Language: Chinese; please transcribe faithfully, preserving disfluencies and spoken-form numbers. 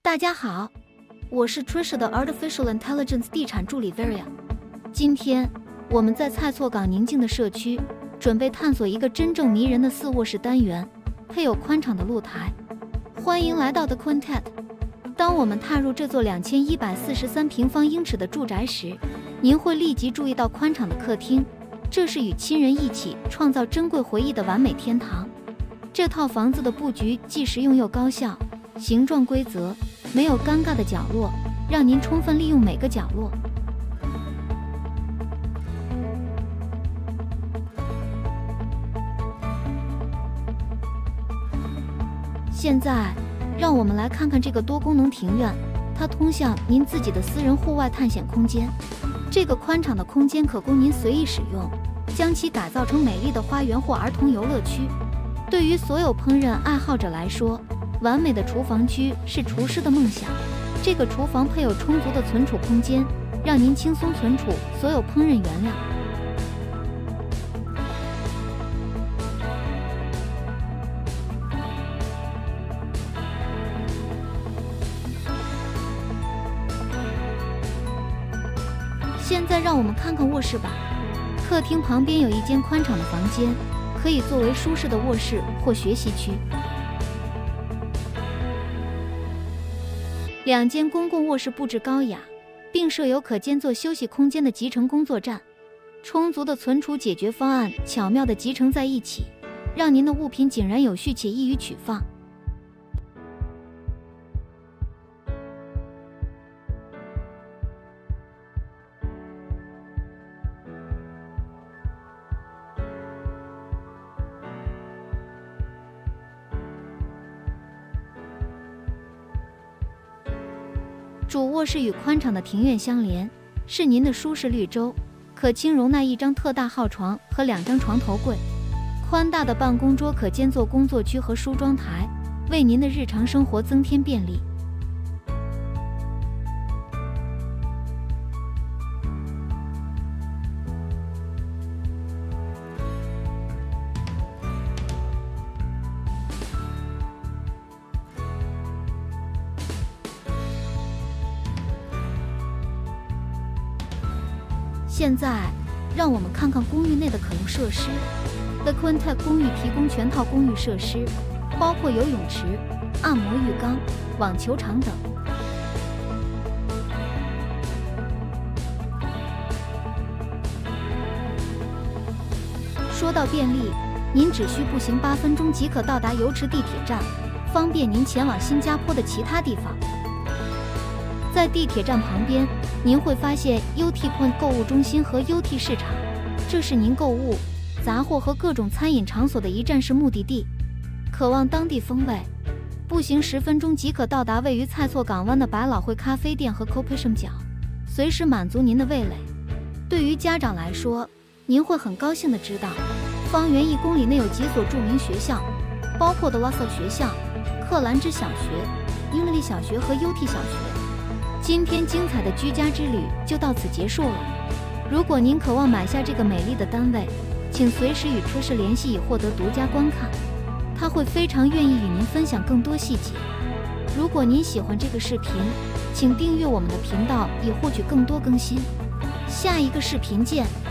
大家好，我是 Trisha 的 Artificial Intelligence 地产助理 Varia。今天我们在蔡厝港宁静的社区，准备探索一个真正迷人的四卧室单元，配有宽敞的露台。欢迎来到 The Quintet。当我们踏入这座两千一百四十三平方英尺的住宅时，您会立即注意到宽敞的客厅，这是与亲人一起创造珍贵回忆的完美天堂。这套房子的布局既实用又高效，形状规则，没有尴尬的角落，让您充分利用每个角落。现在，让我们来看看这个多功能庭院，它通向您自己的私人户外探险空间。这个宽敞的空间可供您随意使用，将其改造成美丽的花园或儿童游乐区。对于所有烹饪爱好者来说，完美的厨房区是厨师的梦想。这个厨房配有充足的存储空间，让您轻松存储所有烹饪原料。现在让我们看看卧室吧。客厅旁边有一间宽敞的房间，可以作为舒适的卧室或学习区。两间公共卧室布置高雅，并设有可兼作休息空间的集成工作站。充足的存储解决方案巧妙地集成在一起，让您的物品井然有序且易于取放。主卧室与宽敞的庭院相连，是您的舒适绿洲，可轻容纳一张特大号床和两张床头柜。宽大的办公桌可兼作工作区和梳妆台，为您的日常生活增添便利。现在，让我们看看公寓内的可用设施。The Quintet 公寓提供全套公寓设施，包括游泳池、按摩浴缸、网球场等。说到便利，您只需步行八分钟即可到达油池地铁站，方便您前往新加坡的其他地方。在地铁站旁边，您会发现 U T Point 购物中心和 U T 市场，这是您购物、杂货和各种餐饮场所的一站式目的地。渴望当地风味，步行十分钟即可到达位于蔡厝港湾的百老汇咖啡店和 Kopesham 角，随时满足您的味蕾。对于家长来说，您会很高兴地知道，方圆一公里内有几所著名学校，包括的 Lasalle 学校、克兰芝小学、英利小学和 U T 小学。今天精彩的居家之旅就到此结束了。如果您渴望买下这个美丽的单位，请随时与Trisha联系以获得独家观看，他会非常愿意与您分享更多细节。如果您喜欢这个视频，请订阅我们的频道以获取更多更新。下一个视频见。